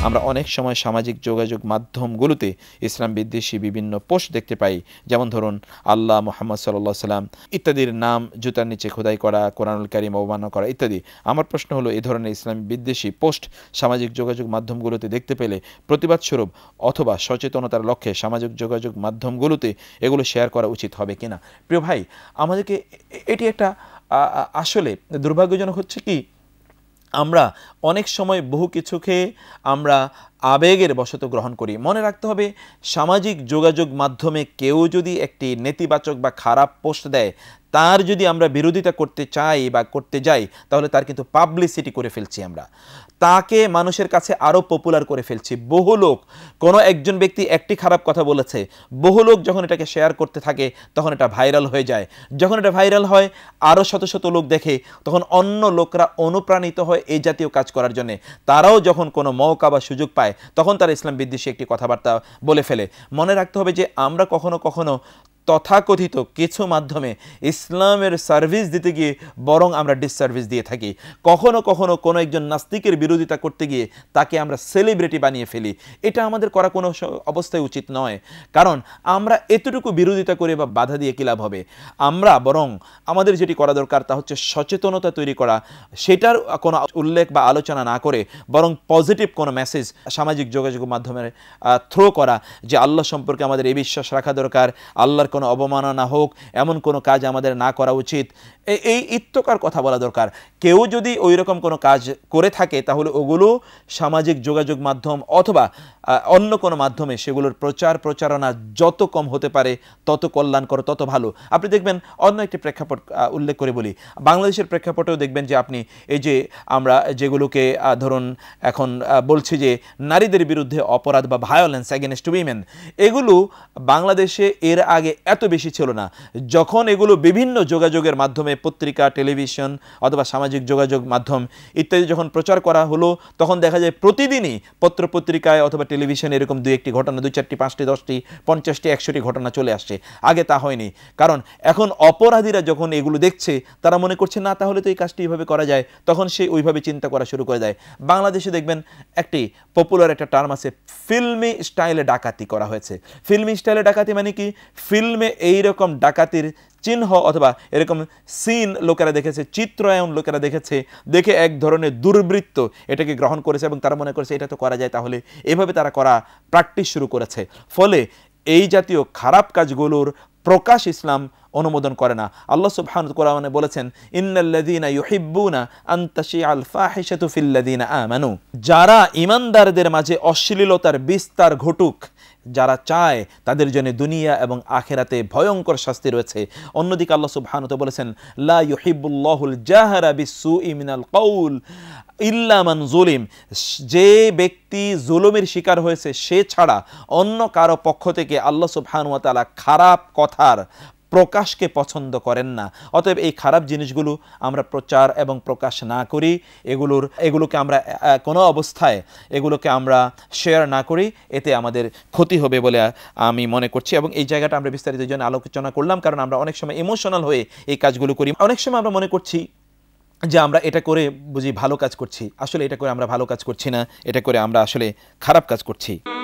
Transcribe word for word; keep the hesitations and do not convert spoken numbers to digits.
আমরা অনেক সময় সামাজিক যোগাযোগ মাধ্যমগুলোতে ইসলাম বিদ্বেষী বিভিন্ন পোস্ট দেখতে পাই, যেমন ধরুন আল্লাহ, মুহাম্মদ সাল্লাল্লাহু আলাইহি ওয়াসাল্লাম ইত্যাদির নাম জুতার নিচে খোদাই করা, কোরআনুল কারীম অবমাননা করা ইত্যাদি। আমার প্রশ্ন হলো, এই ধরনের ইসলাম বিদ্বেষী পোস্ট সামাজিক যোগাযোগ মাধ্যমগুলোতে দেখতে পেলে প্রতিবাদস্বরূপ অথবা সচেতনতার লক্ষ্যে সামাজিক যোগাযোগ মাধ্যমগুলোতে এগুলো শেয়ার করা উচিত হবে কিনা? প্রিয় ভাই, আমাদেরকে এটি একটা আসলে দুর্ভাগ্যজনক হচ্ছে কি, আমরা অনেক সময় বহু কিছুকে আমরা আবেগের বশত গ্রহণ করি। মনে রাখতে হবে, সামাজিক যোগাযোগ মাধ্যমে কেউ যদি একটি নেতিবাচক বা খারাপ পোস্ট দেয়, তার যদি আমরা বিরোধিতা করতে চাই বা করতে যাই, তাহলে তার কিন্তু পাবলিসিটি করে ফেলছি, আমরা তাকে মানুষের কাছে আরও পপুলার করে ফেলছি। বহু লোক, কোনো একজন ব্যক্তি একটি খারাপ কথা বলেছে, বহু লোক যখন এটাকে শেয়ার করতে থাকে তখন এটা ভাইরাল হয়ে যায়। যখন এটা ভাইরাল হয়, আরও শত শত লোক দেখে, তখন অন্য লোকরা অনুপ্রাণিত হয় এই জাতীয় কাজ করার জন্যে। তারাও যখন কোনো মৌকা বা সুযোগ পায়, তখন তারা ইসলাম বিদ্বেষী একটি কথাবার্তা বলে ফেলে। মনে রাখতে হবে যে আমরা কখনো কখনো তথাকথিত কিছু মাধ্যমে ইসলামের সার্ভিস দিতে গিয়ে বরং আমরা ডিসসার্ভিস দিয়ে থাকি। কখনো কখনো কোনো একজন নাস্তিকের বিরোধিতা করতে গিয়ে তাকে আমরা সেলিব্রিটি বানিয়ে ফেলি। এটা আমাদের করা কোনো অবস্থায় উচিত নয়, কারণ আমরা এতটুকু বিরোধিতা করে বা বাধা দিয়ে কী লাভ হবে? আমরা বরং আমাদের যেটি করা দরকার তা হচ্ছে সচেতনতা তৈরি করা, সেটার কোনো উল্লেখ বা আলোচনা না করে বরং পজিটিভ কোনো মেসেজ সামাজিক যোগাযোগ মাধ্যমে থ্রো করা, যে আল্লাহ সম্পর্কে আমাদের এই বিশ্বাস রাখা দরকার, আল্লাহর কোনো অবমাননা হোক এমন কোনো কাজ আমাদের না করা উচিত, এই ইত্যকার কথা বলা দরকার। কেউ যদি ওই রকম কোনো কাজ করে থাকে, তাহলে ওগুলো সামাজিক যোগাযোগ মাধ্যম অথবা অন্য কোনো মাধ্যমে সেগুলোর প্রচার প্রচারণা যত কম হতে পারে তত কল্যাণকর, তত ভালো। আপনি দেখবেন, অন্য একটি প্রেক্ষাপট উল্লেখ করে বলি, বাংলাদেশের প্রেক্ষাপটেও দেখবেন যে আপনি এই যে আমরা যেগুলোকে ধরুন এখন বলছি যে নারীদের বিরুদ্ধে অপরাধ বা ভায়োলেন্স অ্যাগেনস্ট উইমেন, এগুলো বাংলাদেশে এর আগে এত বেশি ছিল না। যখন এগুলো বিভিন্ন যোগাযোগের মাধ্যমে, পত্রিকা, টেলিভিশন অথবা সামাজিক যোগাযোগ মাধ্যম ইত্যাদি যখন প্রচার করা হলো, তখন দেখা যায় প্রতিদিনই পত্রপত্রিকায় অথবা টেলিভিশনে এরকম দুই একটি ঘটনা, দুই চারটি, পাঁচটি, দশটি, পঞ্চাশটি, একশোটি ঘটনা চলে আসছে। আগে তা হয়নি, কারণ এখন অপরাধীরা যখন এগুলো দেখছে, তারা মনে করছে না তাহলে তো এই কাজটি এইভাবে করা যায়, তখন সে ওইভাবে চিন্তা করা শুরু করে দেয়। বাংলাদেশে দেখবেন একটি পপুলার একটা টার্ম আছে, ফিল্মি স্টাইলে ডাকাতি করা হয়েছে। ফিল্মি স্টাইলে ডাকাতি মানে কি? ফিল্মে এইরকম ডাকাতির চিহ্ন অথবা এরকম সিন লোকেরা দেখেছে, চিত্রায়ন লোকেরা দেখেছে, দেখে এক ধরনের দুর্বৃত্ত এটাকে গ্রহণ করেছে এবং তারা মনে করেছে এটা তো করা যায়, তাহলে এভাবে তারা করা প্র্যাকটিস শুরু করেছে। ফলে এই জাতীয় খারাপ কাজগুলোর প্রকাশ ইসলাম অনুমোদন করে না। আল্লাহ সুবহানাহু ওয়া তাআলা বলেছেন, ইন্নাল্লাযীনা ইউহিব্বুনা আন তাশিআল ফাহিশাতু ফিল্লাযীনা আমানু, যারা ঈমানদারদের মাঝে অশ্লীলতার বিস্তার ঘটুক, যারা চায় তাদের জন্য দুনিয়া এবং আখিরাতে ভয়ঙ্কর শাস্তি রয়েছে। অন্যদিকে আল্লাহ সুবহানাহু ওয়া তাআলা বলেছেন, লা ইউহিব্বুল্লাহুল জাহরা বিসসুই মিনাল কাউল ইল্লা মান যুলিম, যে ব্যক্তি জুলুমের শিকার হয়েছে সে ছাড়া অন্য কারো পক্ষ থেকে আল্লাহ সুবহানাহু ওয়া তাআলা খারাপ কথার প্রকাশকে পছন্দ করেন না। অতএব এই খারাপ জিনিসগুলো আমরা প্রচার এবং প্রকাশ না করি, এগুলোর এগুলোকে আমরা কোনো অবস্থায় এগুলোকে আমরা শেয়ার না করি, এতে আমাদের ক্ষতি হবে বলে আমি মনে করছি। এবং এই জায়গাটা আমরা বিস্তারিত জন্য আলোচনা করলাম, কারণ আমরা অনেক সময় ইমোশনাল হয়ে এই কাজগুলো করি। অনেক সময় আমরা মনে করছি যে আমরা এটা করে বুঝি ভালো কাজ করছি, আসলে এটা করে আমরা ভালো কাজ করছি না, এটা করে আমরা আসলে খারাপ কাজ করছি।